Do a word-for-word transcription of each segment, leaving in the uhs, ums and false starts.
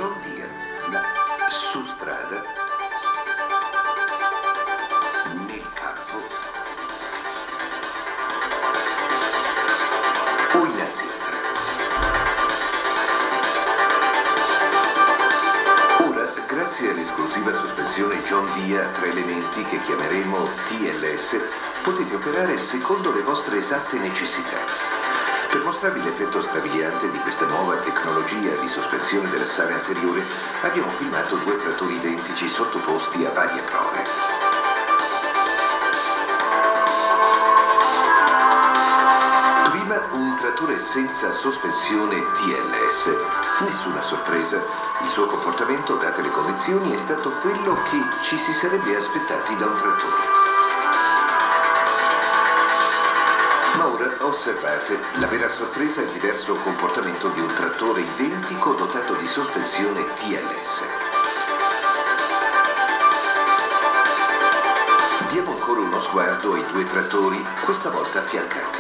John Deere, su strada, nel campo o in azienda. Ora, grazie all'esclusiva sospensione John Deere a tre elementi che chiameremo T L S, potete operare secondo le vostre esatte necessità. Per mostrarvi l'effetto strabiliante di questa nuova tecnologia di sospensione della sale anteriore, abbiamo filmato due trattori identici sottoposti a varie prove. Prima un trattore senza sospensione T L S. Nessuna sorpresa, il suo comportamento, date le condizioni, è stato quello che ci si sarebbe aspettati da un trattore. Ma ora osservate la vera sorpresa e il diverso comportamento di un trattore identico dotato di sospensione T L S. Diamo ancora uno sguardo ai due trattori, questa volta affiancati.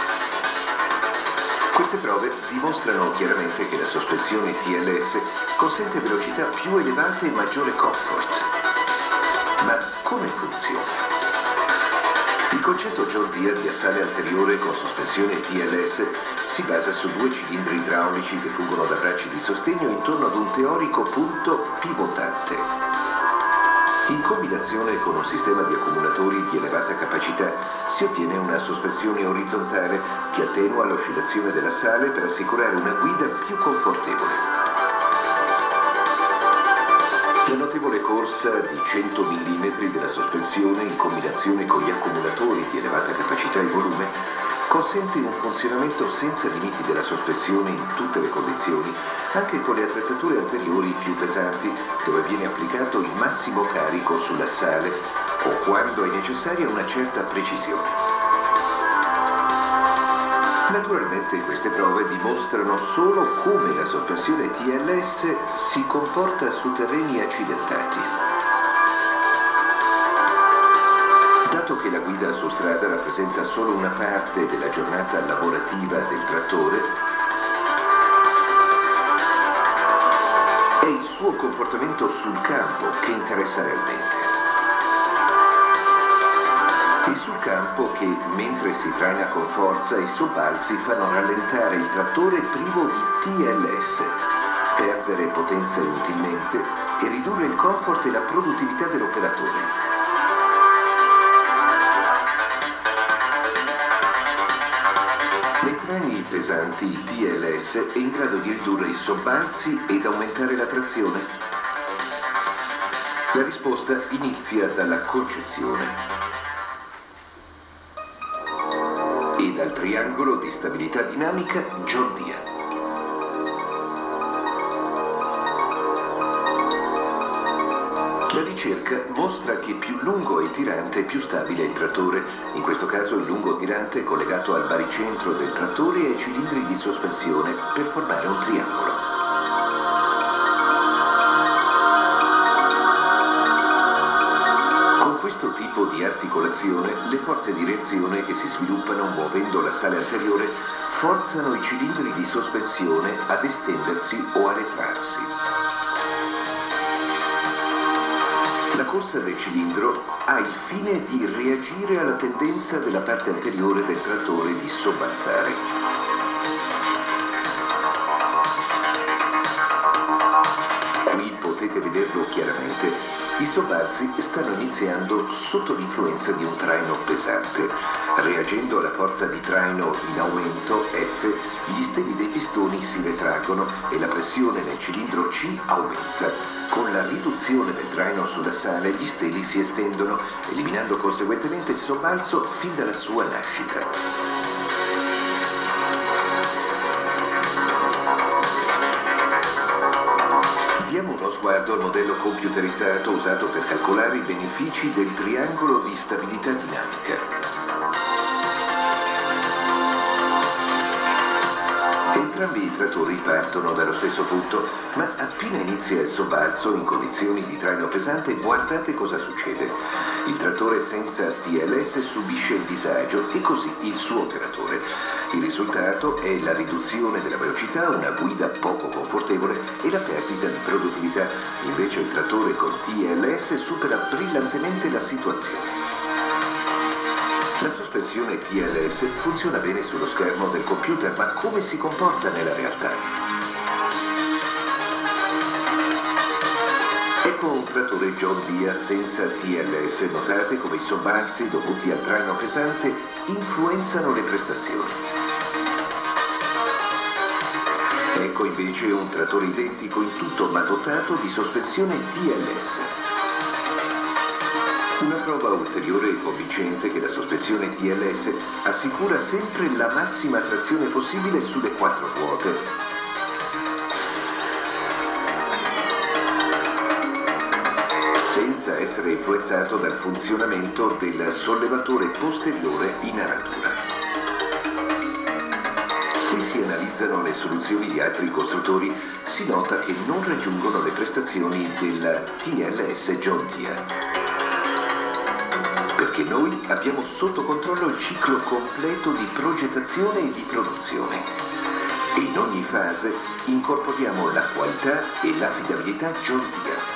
Queste prove dimostrano chiaramente che la sospensione T L S consente velocità più elevate e maggiore comfort. Ma come funziona? Il concetto John Deere di assale anteriore con sospensione T L S si basa su due cilindri idraulici che fungono da bracci di sostegno intorno ad un teorico punto pivotante. In combinazione con un sistema di accumulatori di elevata capacità si ottiene una sospensione orizzontale che attenua l'oscillazione della sale per assicurare una guida più confortevole. La notevole corsa di cento millimetri della sospensione in combinazione con gli accumulatori di elevata capacità e volume consente un funzionamento senza limiti della sospensione in tutte le condizioni, anche con le attrezzature anteriori più pesanti, dove viene applicato il massimo carico sulla sale o quando è necessaria una certa precisione. Naturalmente queste prove dimostrano solo come la sospensione T L S si comporta su terreni accidentati. Dato che la guida su strada rappresenta solo una parte della giornata lavorativa del trattore, è il suo comportamento sul campo che interessa realmente. E sul campo che, mentre si traina con forza, i sobbalzi fanno rallentare il trattore privo di T L S, perdere potenza inutilmente e ridurre il comfort e la produttività dell'operatore. Nei traini pesanti il T L S è in grado di ridurre i sobbalzi ed aumentare la trazione? La risposta inizia dalla concezione e dal triangolo di stabilità dinamica John Deere. La ricerca mostra che più lungo è il tirante, più stabile è il trattore. In questo caso il lungo tirante è collegato al baricentro del trattore e ai cilindri di sospensione per formare un triangolo. Con questo tipo di articolazione, le forze di reazione che si sviluppano muovendo la sale anteriore forzano i cilindri di sospensione ad estendersi o a retrarsi. La corsa del cilindro ha il fine di reagire alla tendenza della parte anteriore del trattore di sobbalzare. Qui potete vederlo chiaramente. I sobbalzi stanno iniziando sotto l'influenza di un traino pesante. Reagendo alla forza di traino in aumento, F, gli steli dei pistoni si retraggono e la pressione nel cilindro C aumenta. Con la riduzione del traino sulla sale, gli steli si estendono, eliminando conseguentemente il sobbalzo fin dalla sua nascita. Diamo uno sguardo al modello computerizzato usato per calcolare i benefici del triangolo di stabilità dinamica. Entrambi i trattori partono dallo stesso punto, ma appena inizia il sobbalzo in condizioni di traino pesante, guardate cosa succede. Il trattore senza T L S subisce il disagio e così il suo operatore. Il risultato è la riduzione della velocità, una guida poco confortevole notevole e la perdita di produttività. Invece il trattore con T L S supera brillantemente la situazione. La sospensione T L S funziona bene sullo schermo del computer, ma come si comporta nella realtà? Ecco un trattore John Deere senza T L S. Notate come i sobbalzi dovuti al traino pesante influenzano le prestazioni. Ecco invece un trattore identico in tutto ma dotato di sospensione T L S. Una prova ulteriore e convincente che la sospensione T L S assicura sempre la massima trazione possibile sulle quattro ruote. Senza essere influenzato dal funzionamento del sollevatore posteriore in aratura. Se si analizzano le soluzioni di altri costruttori, si nota che non raggiungono le prestazioni del T L S John Deere. Perché noi abbiamo sotto controllo il ciclo completo di progettazione e di produzione. E in ogni fase incorporiamo la qualità e l'affidabilità John Deere.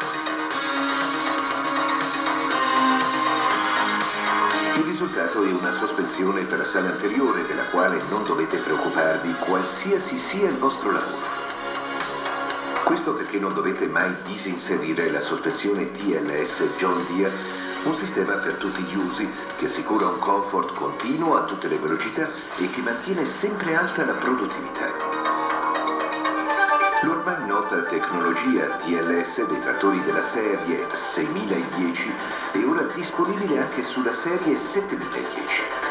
Il risultato è una sospensione per la sala anteriore della quale non dovete preoccuparvi qualsiasi sia il vostro lavoro. Questo perché non dovete mai disinserire la sospensione T L S John Deere, un sistema per tutti gli usi che assicura un comfort continuo a tutte le velocità e che mantiene sempre alta la produttività. L'ormai nota tecnologia T L S dei trattori della serie seimiladieci è ora disponibile anche sulla serie settemiladodici.